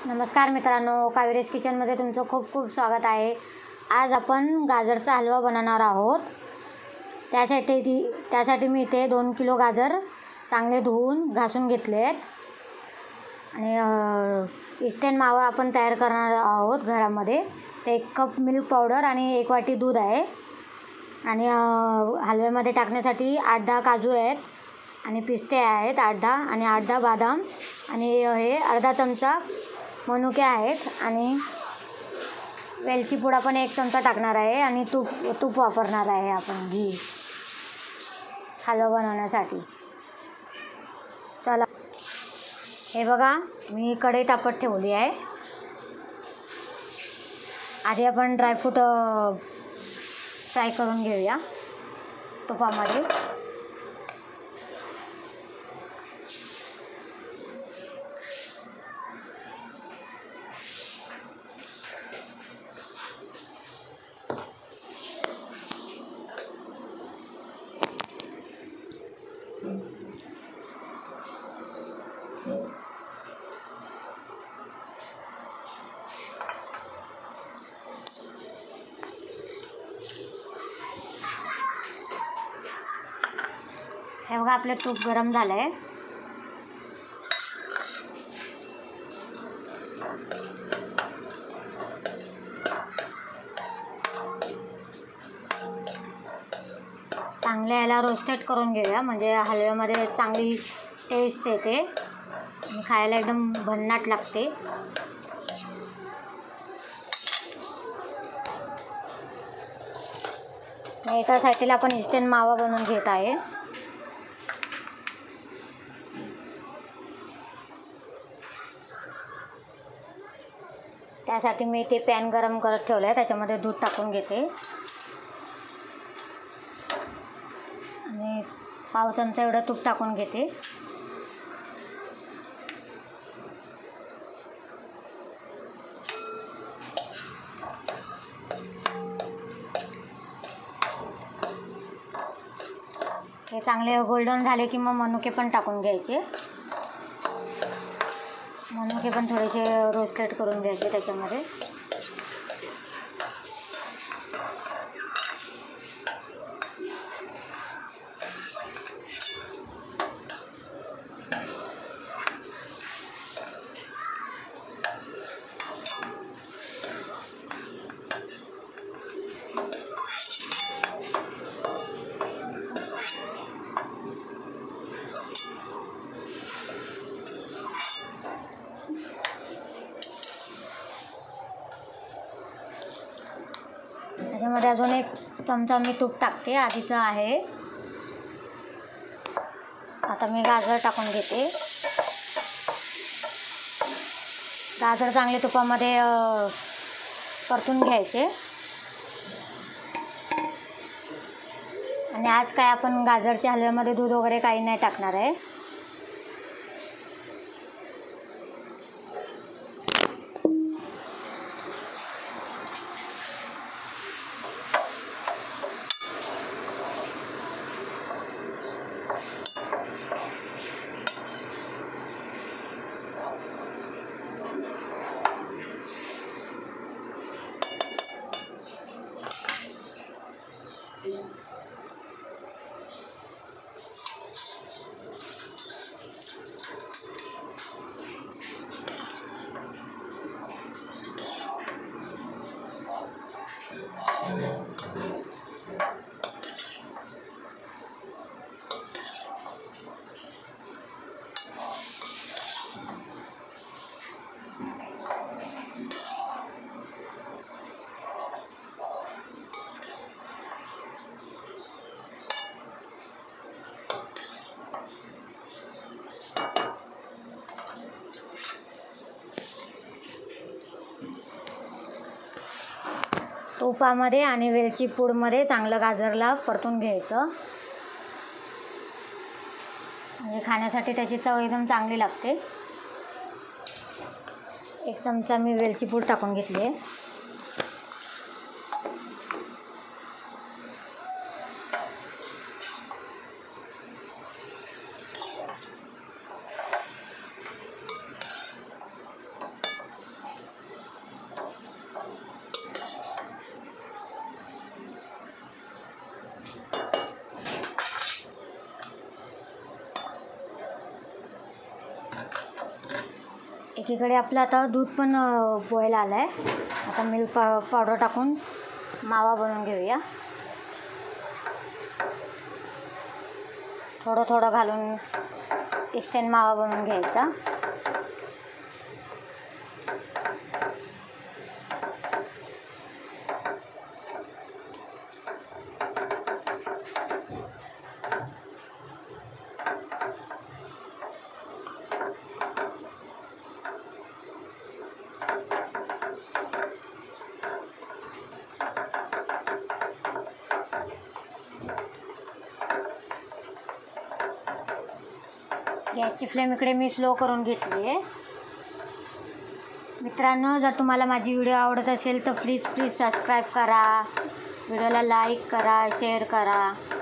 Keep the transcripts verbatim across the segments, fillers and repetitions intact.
नमस्कार मित्रांनो, कावेरीज किचनमध्ये तुमचं खूप खूप स्वागत आहे। आज आपण गाजरचा हलवा बनवणार आहोत। त्यासाठी ती त्यासाठी मी इथे दोन किलो गाजर चांगले धुवून घासून घेतले आहेत आणि इन्स्टंट मावा आपण तयार करणार आहोत घरामध्ये। ते एक कप मिल्क पावडर आणि एक वाटी दूध आहे आणि हलव्यामध्ये टाकण्यासाठी आठ दहा काजू आहेत आणि पिस्ते आहेत आठ दहा आणि आठ दहा बदाम आणि हे अर्धा चमचा मनुके आहेत आणि वेलची पूड आपण एक चमचा टाकणार आहे आणि तूप तूप वापरणार आहे आपण, घी हलवा बनवण्यासाठी। चला, हे बघा मी कढई तापत ठेवली आहे। आधी आपण ड्रायफ्रूट फ्राय करून घेऊया तुपामध्ये। हे बघा आपले तूप गरम झालं आहे। चांगले याला रोस्टेड करून घेऊया, म्हणजे हलव्यामध्ये चांगली टेस्ट येते आणि खायला एकदम भन्नाट लागते। एका साईडला आपण इन्स्टंट मावा बनवून घेत आहे। त्यासाठी मी ते पॅन गरम करत ठेवलं आहे, त्याच्यामध्ये दूध टाकून घेते आणि पाव चमचा एवढं तूप टाकून घेते। हे चांगले गोल्डन झाले की मग मनुके पण टाकून घ्यायचे। मनुके पण थोडेसे रोस्टेड करून घ्यायचे त्याच्यामध्ये। त्याच्यामध्ये अजून एक चमचा मी तूप टाकते, आधीचं आहे। आता मी गाजर टाकून घेते। गाजर चांगले तुपामध्ये परतून घ्यायचे आणि आज काय आपण गाजरच्या हलव्यामध्ये दूध वगैरे काही नाही टाकणार आहे। तुपामध्ये आणि वेलची पूडमध्ये चांगलं गाजरला परतून घ्यायचं, म्हणजे खाण्यासाठी त्याची चव एकदम चांगली लागते। एक चमचा मी वेलची पूड टाकून घेतली आहे। एकीकडे आपलं आता दूध पण बॉईल आलं आहे. आता मिल्क पा पावडर टाकून मावा बनवून घेऊया. थोडं थोडं घालून इन्स्टंट मावा बनवून घ्यायचा. गॅसची फ्लेम इकडे मी स्लो करून घेतली आहे. मित्रांनो, जर तुम्हाला माझी व्हिडिओ आवडत असेल तर प्लीज प्लीज सबस्क्राईब करा, व्हिडिओला लाईक करा, शेअर करा.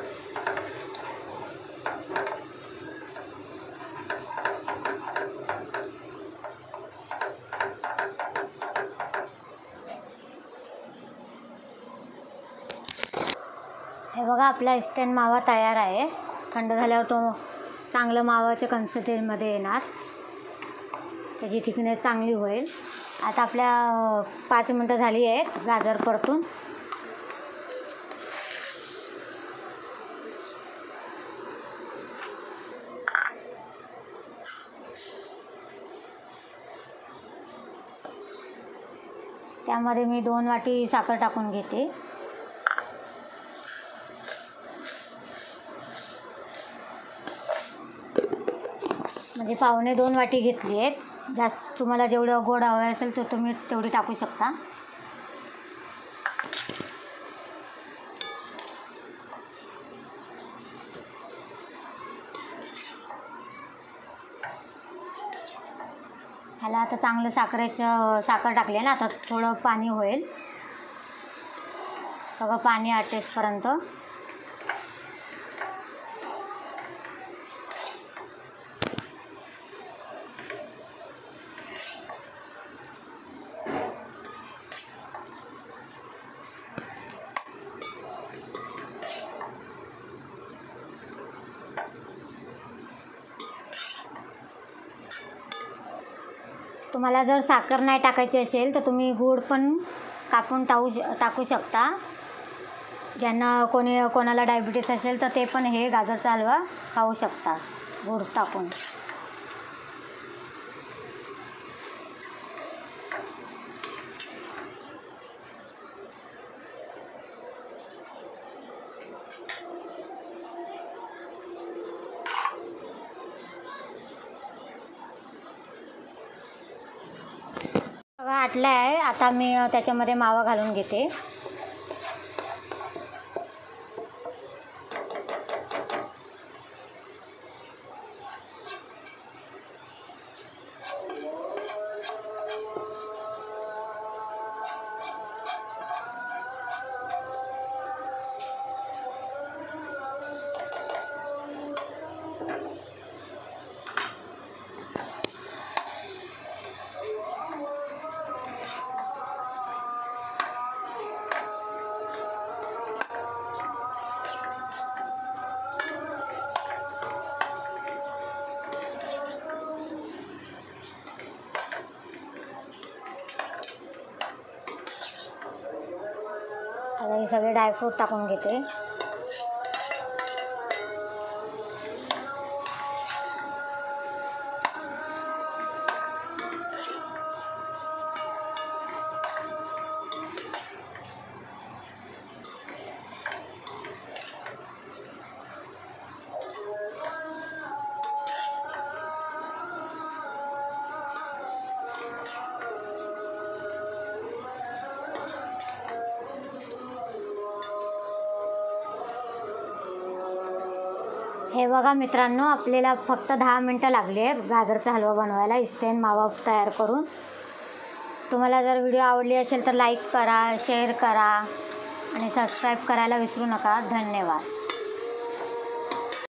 हे बघा, आपला इन्स्टंट मावा तयार आहे. थंड झाल्यावर तो चांगलं मावाच्या कन्सिस्टन्सीमध्ये येणार, त्याची थिकनेस चांगली होईल. आता आपल्या पाच मिनटं झाली आहेत गाजर परतून. त्यामध्ये मी दोन वाटी साखर टाकून घेते. म्हणजे पावणे दोन वाटी घेतली आहेत. जास्त तुम्हाला जेवढं गोड हवं असेल तर तुम्ही तेवढी टाकू शकता. ह्याला आता चांगलं साखरेचं साखर टाकली आहे ना, आता थोडं पाणी होईल. सगळं पाणी आटेसपर्यंत तुम्हाला जर साखर नाही टाकायची असेल तर तुम्ही गूळ पण कापून टाकू टाकू शकता. ज्यांना कोणी कोणाला डायबिटीस असेल तर ते पण हे गाजरचा हलवा खाऊ शकता गूळ टाकून. सगळं आटलं आहे. आता मी त्याच्यामध्ये मावा घालून घेते. आता हे सगळे ड्रायफ्रूट टाकून घेते. हे बघा मित्रांनो, आपल्याला फक्त दहा मिनटं लागली आहेत गाजरचा हलवा बनवायला इन्स्टंट मावा तयार करून. तुम्हाला जर व्हिडिओ आवडली असेल तर लाईक करा, शेअर करा आणि सबस्क्राईब करायला विसरू नका. धन्यवाद.